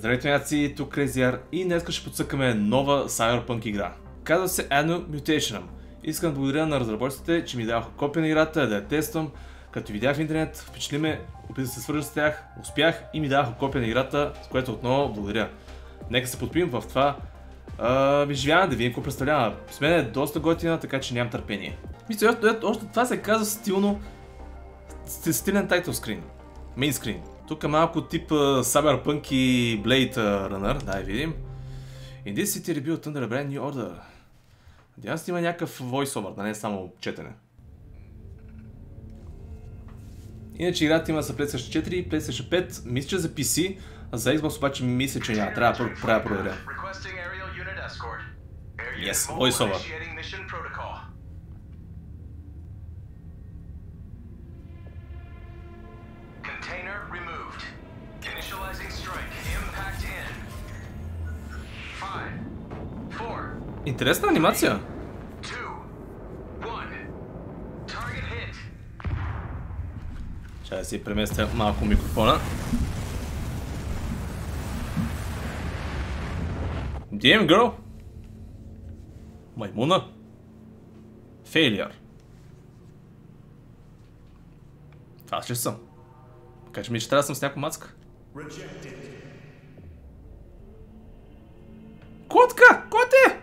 Здравейте, няци, тук Crazy и днес ще подсъкаме нова Cyberpunk игра. Казва се Anno Mutationum. Искам да благодаря на разработчиците, че ми даваха копия на играта, да я тествам. Като видях в интернет, впечатли ме, опитах да се свържа с тях, успях и ми даваха копия на играта, с което отново благодаря. Нека се подпием в това изживяване, да видим какво представлява. С мен е доста готина, така че нямам търпение. Мисля, още това се казва стилен title screen. Main screen. Тук е малко тип Cyberpunk и Blade Runner, дай видим. In this city rebuilt under a brand new order. Надявам се има някакъв voiceover, да не е само четене. Иначе играта има за PlayStation 4 и PlayStation 5, мисля, че за PC, а за Xbox обаче мисля, че няма. Трябва да проверя. Yes, voiceover. Интересна анимация. Ще да си преместя малко микрофона. Damn girl! Маймуна. Failure. Това аз ли съм? Кажи ми, че трябва да съм с някаква мацка. Котка! Коте!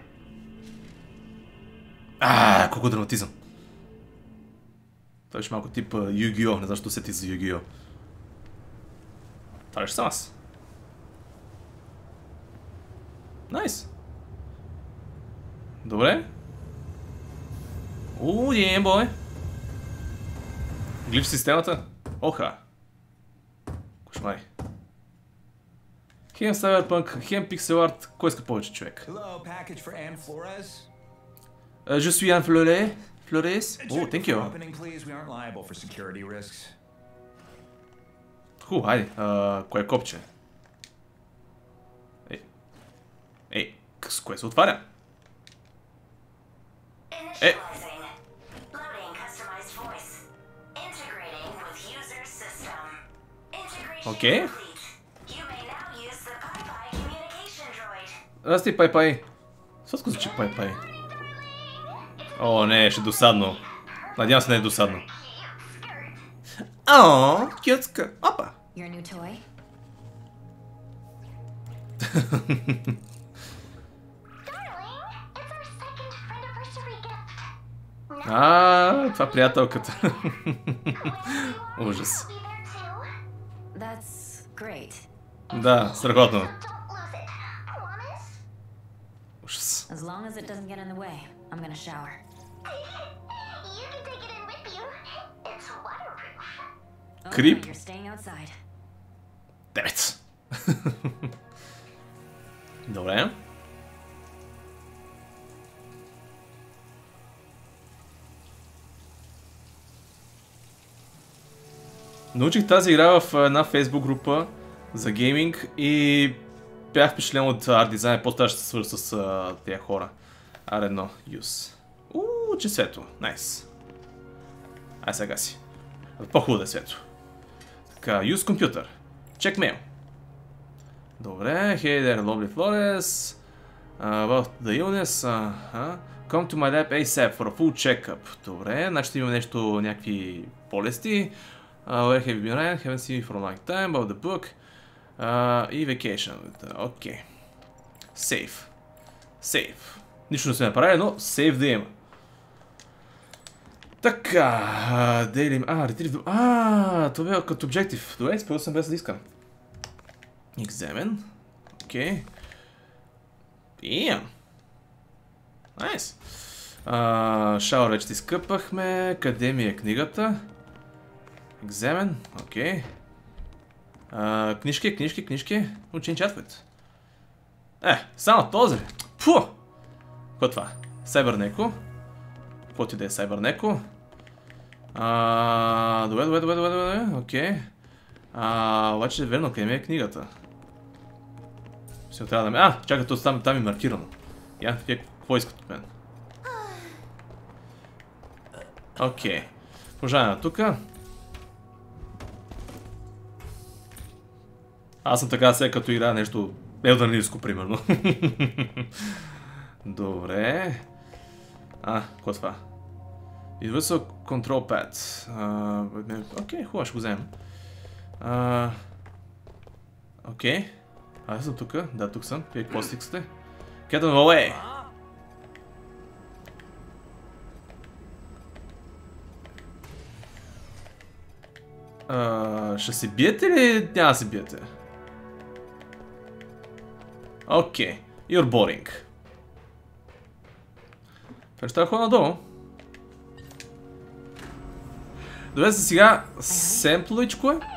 Колко драматизъм. Това беше малко тип Yu-Gi-Oh! Не знам, защо сети за Yu-Gi-Oh! Това ще съм аз. Найс. Добре. Damn boy. Глич системата? Оха. Кошмари. Хем Cyberpunk, хем Pixel Art. Кой иска повече, човек? Je suis Anne Flores. Oh, thank you. Хайде. Кое е копче? Ей, с кое се отваря? Окей. Расти, пай-пай. Сладко звучи пай-пай. О, не, ще е досадно. Надявам се не е досадно. О, кютска. Опа. Това приятелката. Ужас. Да, страхотно. Ужас. Крип. Девет. Добре. Научих тази игра в една фейсбук група за гейминг и бях впечатлен от арт дизайн, по-стара ще се свържа с тези хора. R1 use. Че свето. Найс. Ай сега си. По-хубаво да е свето. Така, use computer. Check mail. Добре, hey there, lovely Flores. About the illness. Come to my lab ASAP for a full checkup. Добре, значи има нещо, някакви болести. Where have you been at? Haven't seen you for a long time. About the book. И vacation. Окей. Save. Save. Нищо не сме направили, но save да има. Така. Daily... retrieve... това е като objective. Добре, изпълнил съм без да искам. Examine. Окей. Damn. Найс. Шауър вече ти изкъпахме. Къде ми е книгата? Examine. Окей. Книжки. Учен чатвет. Само този. Пу! Какво е това? Сайбърнеко. Каквото и да е Сайбърнеко. Добре. Окей. Обаче верно, къде ми е книгата? Ще трябва да ме... чакай, там е маркирано. Какво искат от мен? Окей. Продължаваме тук. Аз съм така сега като играя нещо елданлийско, примерно. Добре. Какво е това? Universal Control Pad. Окей, хубаво, ще го вземем. Окей. Аз съм тук. Да, тук съм. Вие какво стиксате? Get on away! Ще се биете или няма да се биете? Окей. You're boring. Ще хора надолу. Добре, сега семпловичко е.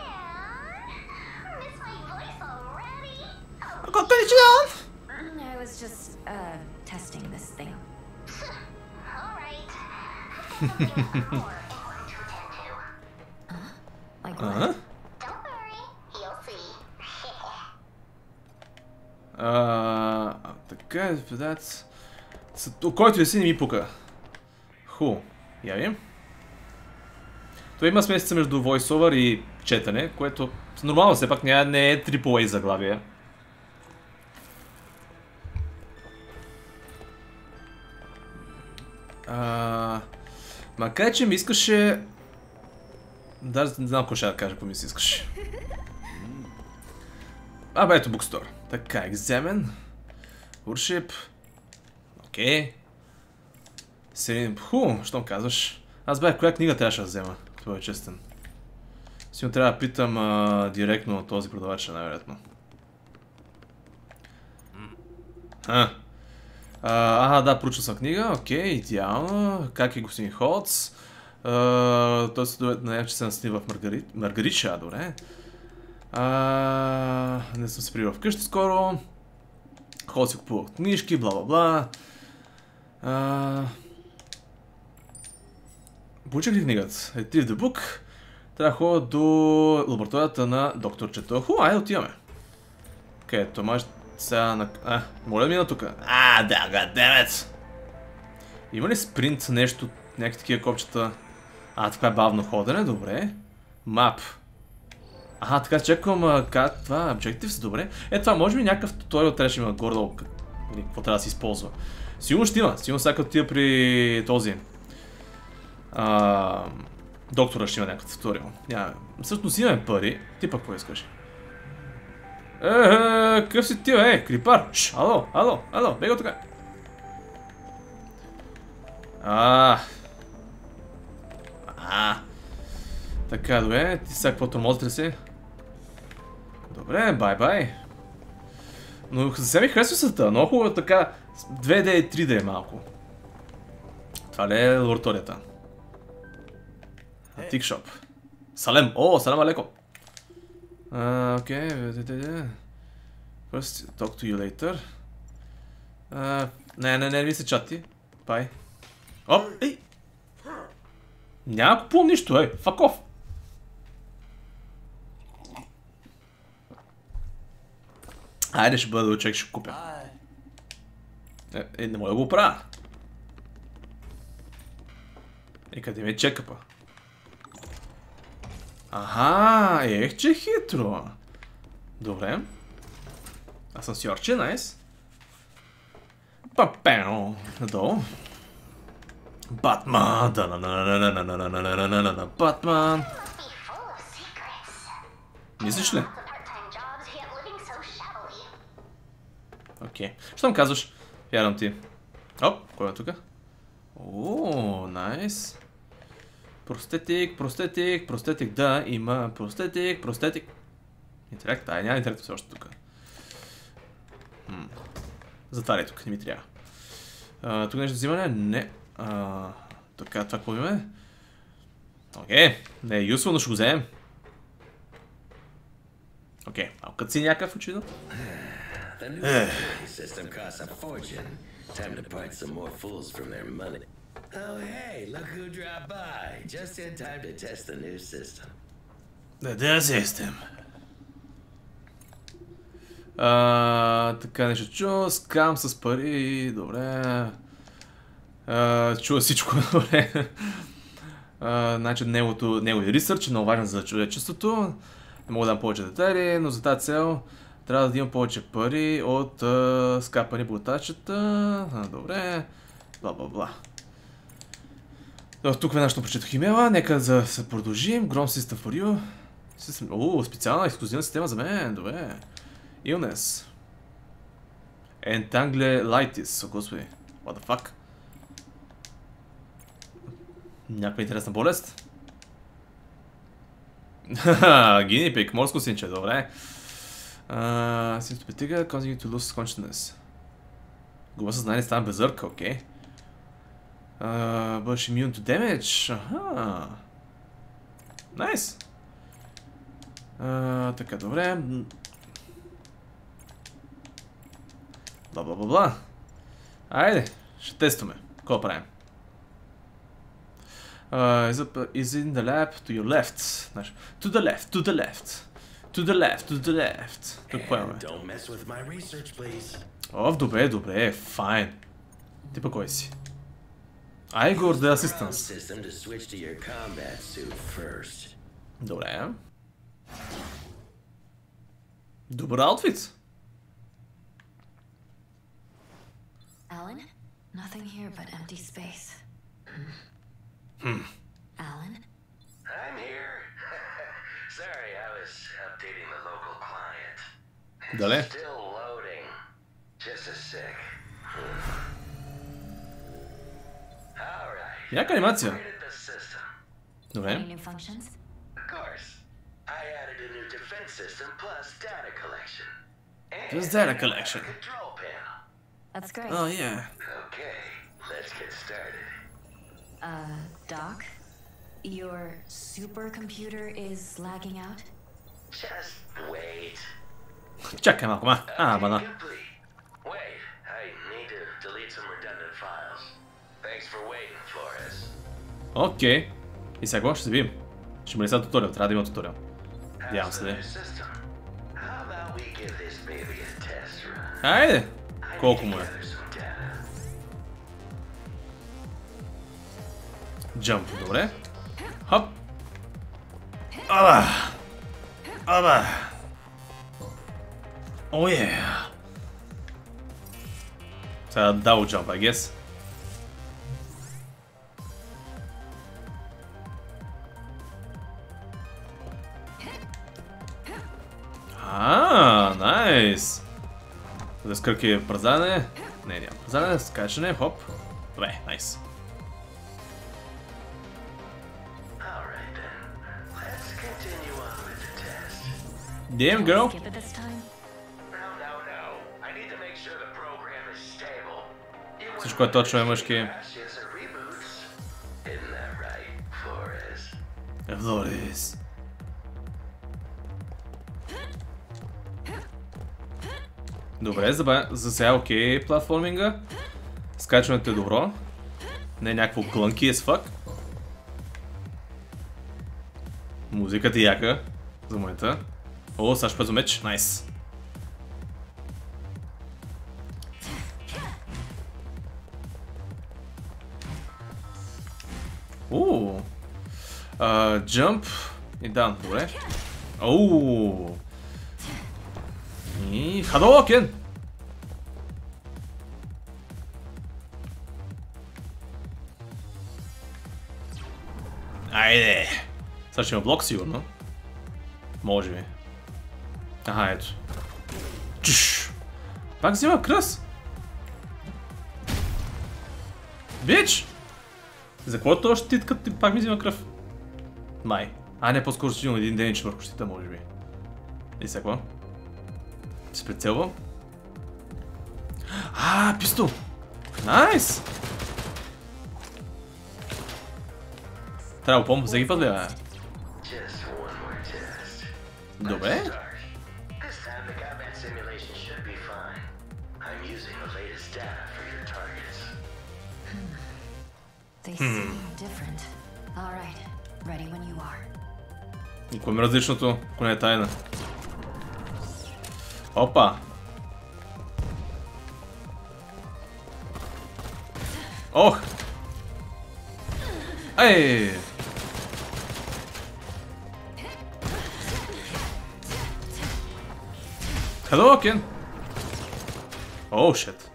I was just testing this thing. Like what? Don't worry, you'll see. Така е, който и си не ми пука. Яви. Това има смесица между voiceover и четене, което нормално все пак не е AAA заглавие. Макар че ми искаше... Даже не знам какво ще да кажа, ако ми се искаше. Ето букстор. Така, екзамен. Worship. Окей. Серин... Щом казваш? Аз бях коя книга трябваше да взема, това е честен. Сигурно трябва да питам директно този продавач, най-вероятно. Да, проучил съм книга, окей, идеално. Как е господин Холц? Той се надявам, че се насни в Маргарича, добре. Не съм се прибрал вкъщи скоро. Холц си купува книжки, бла-бла-бла. Получих ли книгата? Retrieve the book. Трябва да ходя до лабораторията на докторчето. Айде отиваме. Където може сега на... моля да мина тук. Да, goddammit! Има ли спринт, нещо, някакви такива копчета? Това е бавно ходене, добре. Мап. Така чеквам как това, Objectives, добре. Това може би някакъв туториал трябваше да има горе-долу, какво трябва да се използва. Сигурно ще има, сигурно сега като тия при този... доктора ще има някакъв туториал. Всъщност имаме пари. Ти пък какво искаш? Къв си ти, крипар? Ало, бега тук. Така, добре, ти сега какво тормозите си? Добре, бай. Но за ми харесва света, много хубаво така 2D и 3D малко. Това ли е лабораторията? Тикшоп. Салем, салам алеко. Окей, First, talk to you later. Не ми се чати. Бай. Ей! Няма купувам нищо, fuck off! Айде ще бъда човек, ще купя. Не мога да го правя. Къде ми е чекъпа? Че хитро. Добре. Асансьорче, найс. Папено. Надолу. Батман. Батман. Мислиш ли? Окей. Що му казваш? Вярвам ти. Кой е тук? Найс. Простетик, да, има простетик. Интелект, няма интелект все още тук. Затваряй тук, не ми трябва. Тук нещо взимане? Не. Така, това какво имаме? Окей, не е юсвал, но ще го вземем. Окей, като си някакъв очевидно. Oh hey, look who dropped by. Just in time to test the new system. The system. Така нещо чу, скам с пари, добре. Чува всичко, добре. Значи негови ресърч е много важен за човечеството. Не мога да дам повече детайли, но за тази цел трябва да имам повече пари от скапани блатачета. Добре. Бла. Тук веднъж прочетох имейла. Нека да се продължим. Grom System for you. О, специална ексклюзивна система за мен. Добре. Illness. Entanglelitis. О, господи. What the fuck? Някаква интересна болест? Хаха, гинипик, морско синче, добре. Симптоматика, causing you to lose consciousness. Губа съзнание, става безърка, окей. Бъдеш immune to damage. Аха. Найс. Така, добре. Бла. Айде, ще тестваме. Какво правим? Is in the lab to your left. To the left. Тук поемаме. Добре, файн. Ти па кой си? Igor the Assistance. Добре. Добър аутфит. Alan? Nothing here but empty space. Alan? I'm here. Sorry, I was updating the local client. Дале. Still loading. Just a sec. Alright. Яка анимация. Upgraded the system. Добре. Any new functions? Of course. I added a new defense system plus data collection. Plus data collection. Control panel. That's great. Oh yeah. Okay, let's get started. Doc? Your supercomputer is lagging out? Just wait. Чакай малко, ма. Бана. Complete. Wait, I need to delete some redundant files. Thanks for waiting, Flores. Окей. И сега ще се видим. Ще има ли сега туториал? Трябва да има туториал. Надявам се, How's the да. new system? How about we give this baby a test run? Айде. I Колко need to му е? gather some data. Jump, добре. Хоп. Аба. О, е. Сега double jump, I guess. Найс. Да скърки празане. Не, няма празане, скачане, хоп. Добре, найс. Alright then. Let's continue on with the test. Damn girl. Skip it this time? No. I need to make sure the program is stable. You Всичко е точно, мъжки. crashes or reboots. Isn't that right, Flores? Flores. Добре, за сега окей платформинга. Скачването е добро. Не е някакво клънки as fuck. Музиката е яка. За момента. О, Саш пъзо меч. Найс. Jump и down, добре. И Хадоукен! Айде! Сега ще има блок сигурно. Може би. Ето. Чуш! Пак взима кръс! Бич! За какво то щит, като пак ми взима кръв? Май. Не, по-скоро ще имам един демидж върху щита, може би. И сега какво? Се прицелвам. Пистол! Найс! Трябва да помня, всеки път ли, бе? Добре. This time the combat simulation should be fine. I'm using the latest data for your targets. They seem different. All right, ready when you are. И какво ми различното, ако не е тайна? Опа! Ох! Ей! Hadouken! Оу, шет.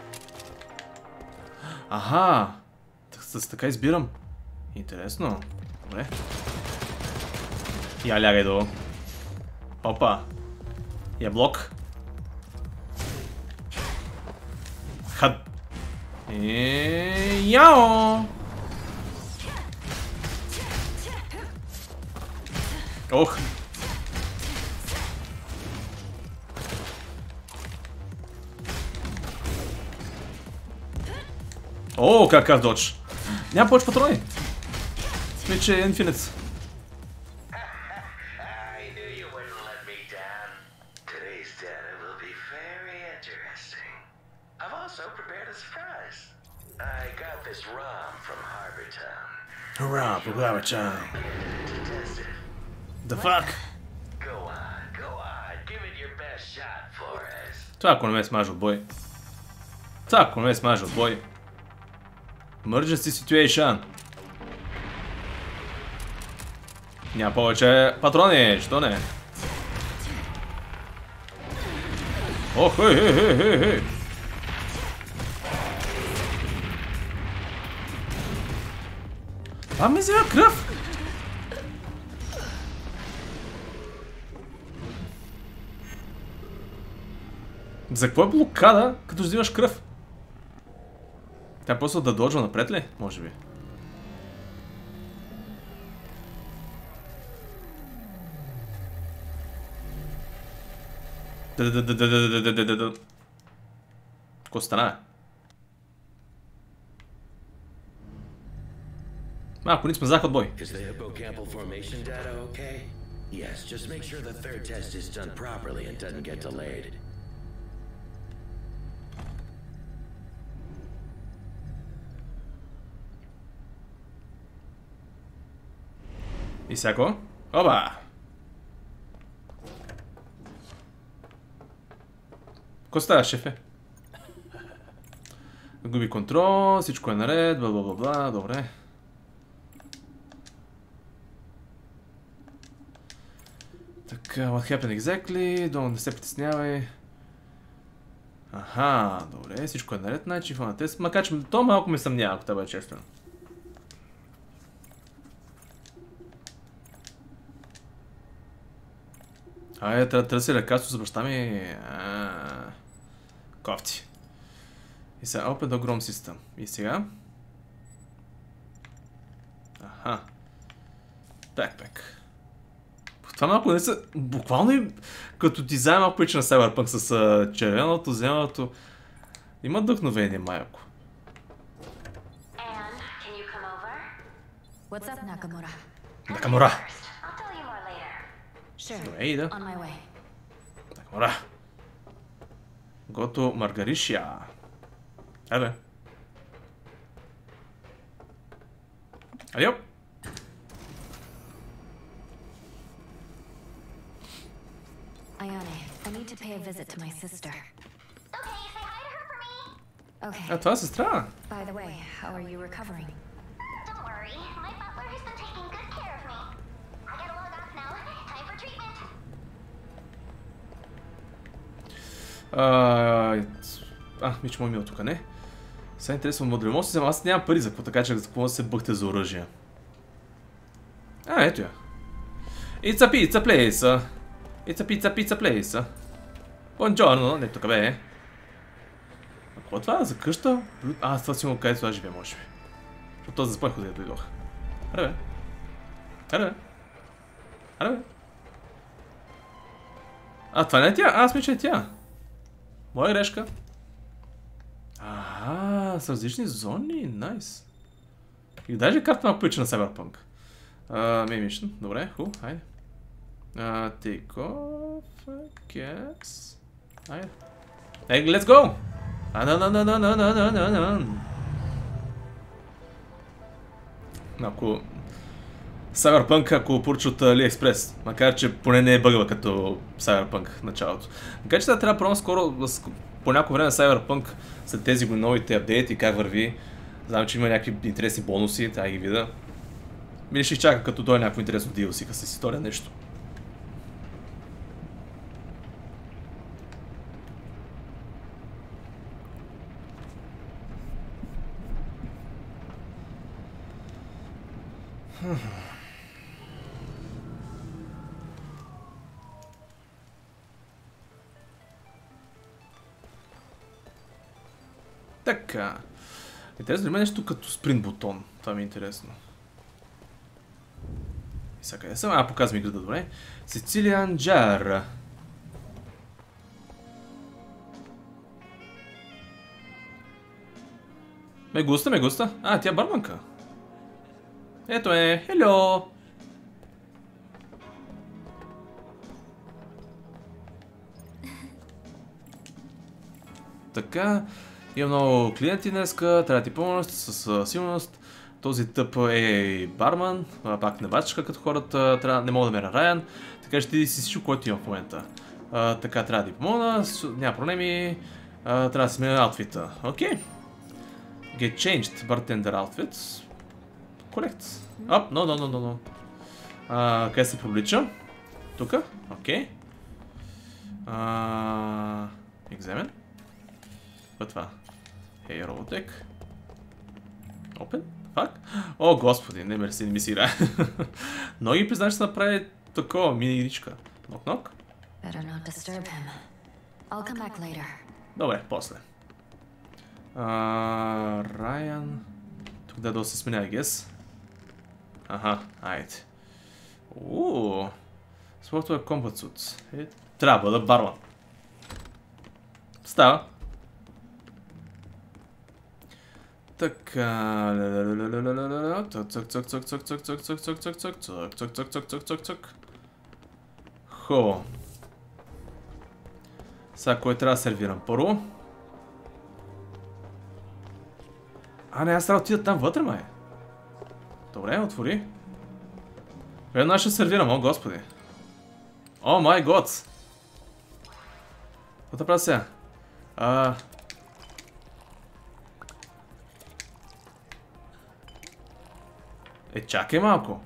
Аха! С така избирам. Интересно. Добре. Я лягай долу. Опа. Я блок. Хад. Яо! Ох. О, как додж. Няма повече патрони. Смисля, че е Infinite. I knew you wouldn't let me down. Today's data will be very interesting. I've also prepared a surprise. I got this ROM from Harbor Town. Hurrah, програма чай. To test it. The fuck? Go on. Give it your best shot, Flores. Това ако не ме смаже от бой. Това ако не ме смаже от бой. Emergency situation. Няма повече патрони, що не? О, хей. Това ми взема кръв. За какво е блокада, като взимаш кръв? Тя просто да доджва напред ли? Може би. Какво стана? Малко ни сме заход бой. Is the hippocampal formation data okay? Yes, just make sure the third test is done properly and doesn't get delayed. И всяко. Оба! Какво става, шефе? Губи контрол, всичко е наред, бла, добре. Така, what happened exactly? Долу не се притеснявай. Аха, добре, всичко е наред, значи фона тест. Макар че то малко ме съмнява, ако това бъде честно. Айде, трябва да търси лекарство за баща ми. Кофти. И сега Open the Grom System. И сега? Аха. Backpack. Това малко не са... Буквално и като дизайн малко прича на Cyberpunk с червеното, зеленото. Има вдъхновение майко. Anne, can you come over? What's up, Nakamura? Накамура. First, I'll tell you more later. Sure. Добре, ида. On my way. Накамура. Гото Маргаришия. Абе. Адио. Ayane, I need to pay a visit to my sister. Okay, say hi to her for me. Okay. Това е сестра. By the way, how are you recovering? Don't worry, my butler has been taking good care of me. I gotta log off now. Time for treatment. Мич му е тук, не? Сега интересно модели. Може да се взема, аз нямам пари за какво, така че за какво да се бъхте за оръжие. Ето я. It's a pizza place. It's a pizza place. Buongiorno, не тук бе. А какво това е за къща? Това си му където това живее, може би. Защото този заспах да дойдох. Аре бе. Това не е тя? Аз мисля, че е тя. Моя грешка. С различни зони, найс. И даже карта малко прича на Cyberpunk. Main mission, добре, хайде. Take off, I guess. Хайде. Let's go! Ако... Cyberpunk, ако поръча от AliExpress, макар че поне не е бъгва като Cyberpunk в началото. Така че трябва да пробвам скоро, по някое време на Cyberpunk, след тези новите апдейти, как върви. Знам, че има някакви интересни бонуси, трябва да ги видя. Или ще изчакам като дойде някакво интересно DLC с история, нещо. Така. Интересно ли има нещо като спринт бутон? Това ми е интересно. И сега къде съм? Показвам играта, добре. Сицилиан Джар. Ме густа. Тя барманка. Ето е. Хело. Така. Има много клиенти днеска. Трябва да ти помощ с сигурност. Този тъп е барман. Пак не бачка като хората. Не мога да меря Райан. Така ще ти си всичко, което имам в момента. Така трябва да ти помогна. Няма проблеми. Трябва да сменя аутфита. Окей. Get changed. Bartender outfit. Correct. No. Къде се привлича? Тука? Окей. Examine. Какво е това? Hey, Robotech. Open? Fuck? О, господи, не ми си играе. Многи признават, че се направи такова мини-игричка. Нок-нок. Добре, после. Райан. Тук да се сменя, I guess. Айде. Спортове Combat Suit. Трябва да барман. Става. Така. Цък. Хо. Сега кой трябва да сервирам? Първо. Не, аз трябва да отида там вътре, май. Добре, отвори. Веднага ще сервирам, о господи. О май год. Какво да правя сега? Чакай малко.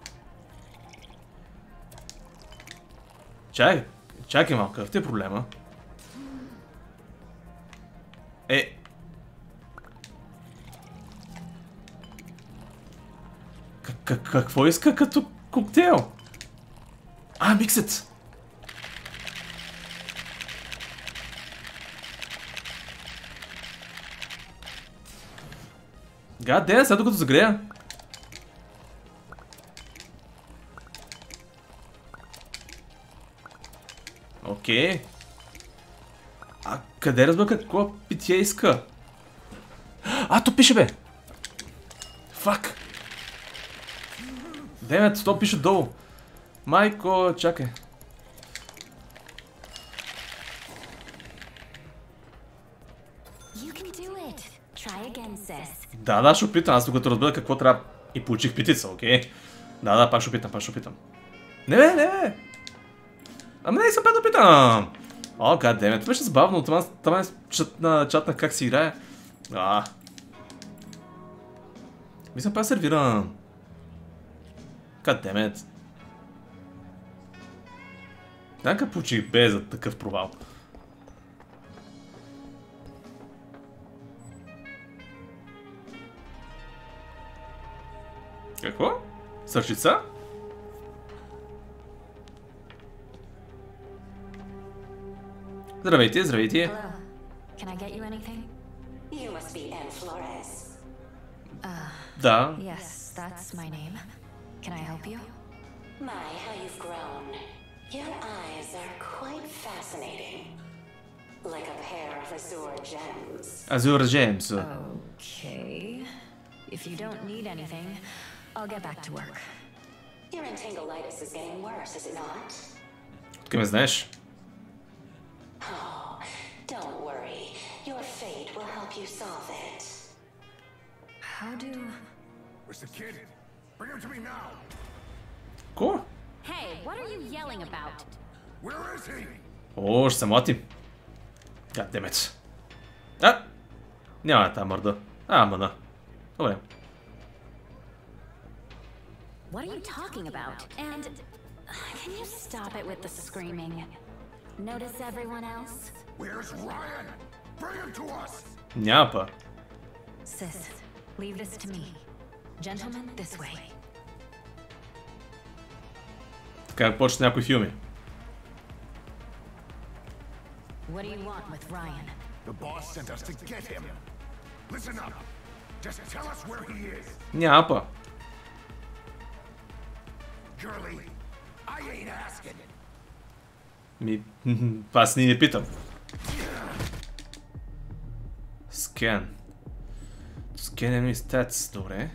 Чакай малко, какъв ти е проблема? Какво иска като коктейл? Миксът! Гаде, сега докато загрея. Окей. Къде разбра какво питие иска? То пише, бе! Фак! Демет, то пише долу. Майко, чакай. Да, ще опитам. Аз докато разбера какво трябва и получих питица, окей? Да, пак ще опитам. Не, бе! Не съм пет да питам! Гадемет, това беше забавно. Това е чатна как си играе. Мисля, пак сервирам. Гадемет. Как получих бе за такъв провал? Какво? Сърчица? Здравейте. Да. Yes, that's my name. Can I help you? My, how you've grown. Your eyes are quite fascinating. Like a pair of azure gems. Azure gems. Okay. If you don't need anything, I'll get back to work. Your entanglitis is getting worse, is it not? Откъде ме знаеш? Oh, don't worry. Your fate will help you solve it. How do... Where's the kid? Bring him to me now. Ко? Hey, what are you yelling about? Where is he? О, ще се млатим. Goddammit. Няма тази мърда. Мана. Добре. What are you talking about? And can you stop it with the screaming? Notice everyone else? Where's Ryan? Bring him to us. Няма па. Sis, leave this to me. Gentlemen, this way. Как почне някои филми. What do you want with Ryan? The boss sent us to get him. Listen up. Just tell us where he is. Няма па. Curly, I ain't asking. Аз ни не питам. Scan. Scan enemy stats, добре.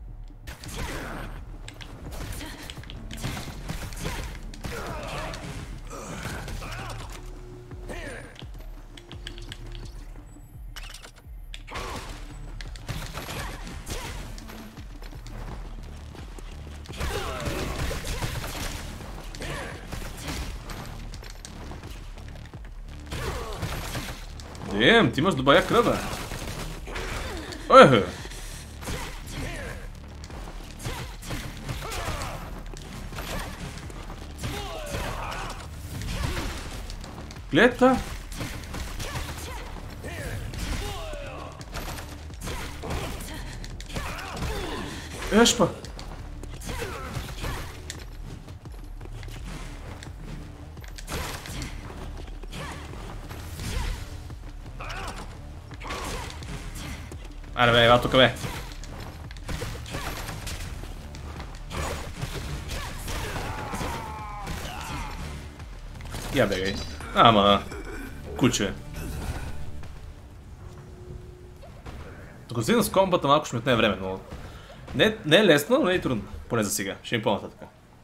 Ти имаш добая кръв, бе. Ой, гледай това. Ешпа. Аре бе, ела тука бе. Я бегай. Ама, куче. Тук си с комбата малко ще ми отне време, но... Не е лесно, но не е трудно. Поне за сега. Ще им по-нататък.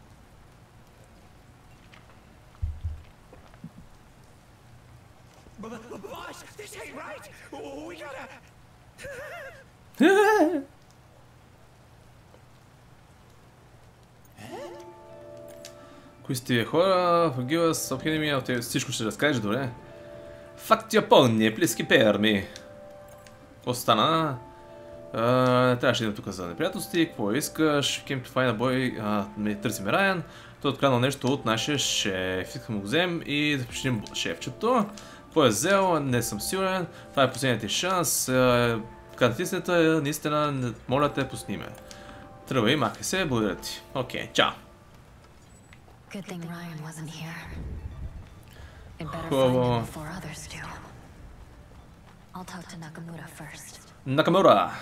Кои сте тия хора? Forgive us, съобхини ми, всичко ще разкажеш, добре? Факт я пълни, плиски перми. Какво стана? Трябваше да идем тук за неприятности, какво искаш? Came to find a boy, търсим Райан. Той е откраднал нещо от нашия шеф. Искам го взем и да впечатлим шефчето. Какво е взел? Не съм сигурен. Това е последният ти шанс. Казват истината, наистина, моля те, пусни ме. Тръгвай, махай се, благодаря ти. Окей, чао. Good thing Ryan wasn't here. I'd better find him before others do. I'll talk to Nakamura first. Накамура!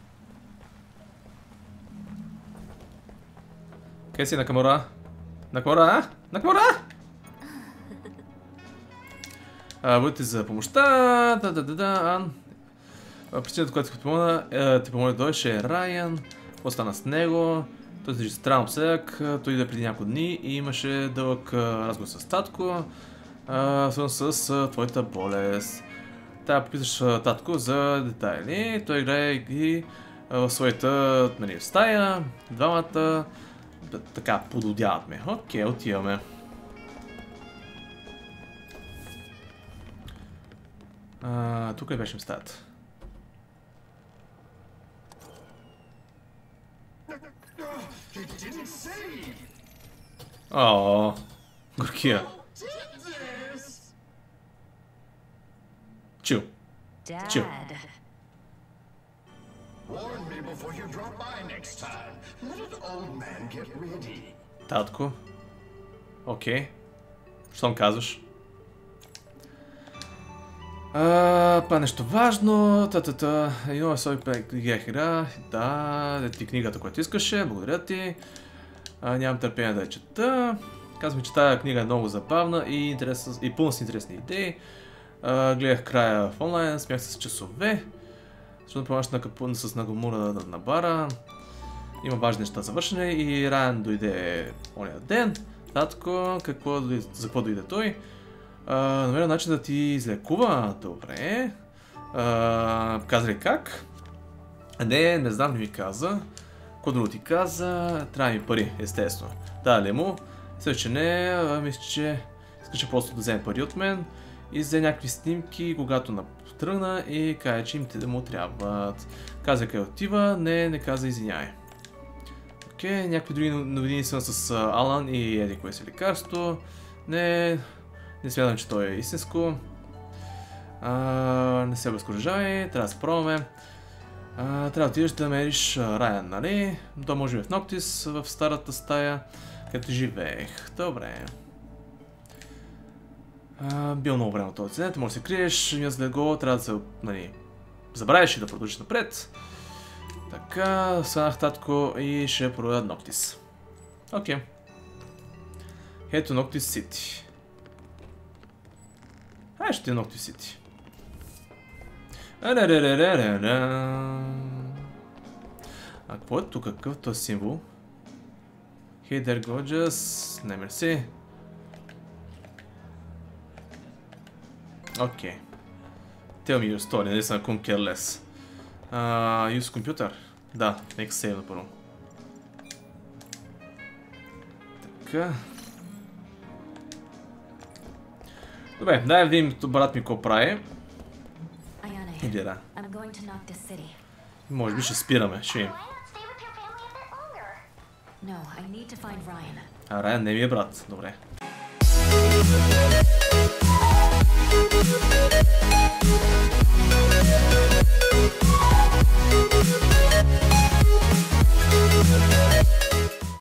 Къде си, Накамура? Накамура? Накамура? Бъдете за помощта. Причината, която ти помоля да дойдеш е Райан. Какво стана с него? Той се странно обсъдък. Той иде преди няколко дни и имаше дълъг разговор с татко, свързан с твоята болест. Трябва да попиташ татко за детайли. Той играе ги в своята стая. Двамата така пододяват ме. Окей, отиваме. Тук ли беше ми стаята? О, горкия. Чил. Чил. Татко. Окей. Щом казваш? Па нещо важно. Едно сой гледах игра. Да, ти книгата, която искаше. Благодаря ти. Нямам търпение да я чета. Казвам ми, че тази книга е много забавна и пълна с интересни идеи. Гледах края в онлайн, смях се с часове. Защото помаща с Нагамура на бара. Има важни неща за вършене и Райан дойде ония ден. Татко, за какво дойде той? Намеря начин да ти излекува. Добре. Каза ли как? Не знам, не ми каза. Какво друго ти каза? Трябва ми пари, естествено. Дали му. Също, че не, мисля, че искаше просто да вземе пари от мен. И взе някакви снимки, когато тръгна и каза, че им те да му трябват. Каза къде отива, не каза извиняй. Окей, някакви други новини са с Алан и еди кое си лекарство. Не смятам, че той е истинско. Не се възкоръжавай, трябва да се пробваме. Трябва да отидеш да намериш Райан, нали? Той може би в Ноктис, в старата стая, където живеех. Добре. Бил много време от този инцидент, може да се криеш, ние за го трябва да се, нали, забравиш и да продължиш напред. Така, станах татко и ще проведа Ноктис. Окей. Ето Ноктис Сити. Ще е Ноктис Сити. А какво е тук? Какъв този символ? Hey there, gorgeous. Не, мерси. Окей. Tell me your story, нали съм couldn't care less. Use computer? Да, нека сейвна първо. Така. Добре, дай да видим брат ми какво прави. Иди, да. Може би ще спираме, ще видим. Райан не ми е брат, добре.